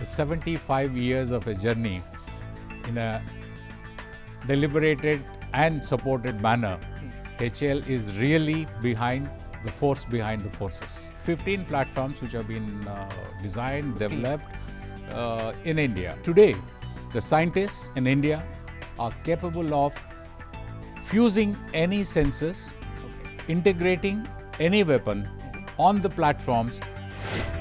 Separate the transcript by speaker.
Speaker 1: 75 years of a journey in a deliberated and supported manner, HAL is really behind the force behind the forces. 15 platforms which have been designed, developed in India. Today, the scientists in India are capable of fusing any sensors, integrating any weapon on the platforms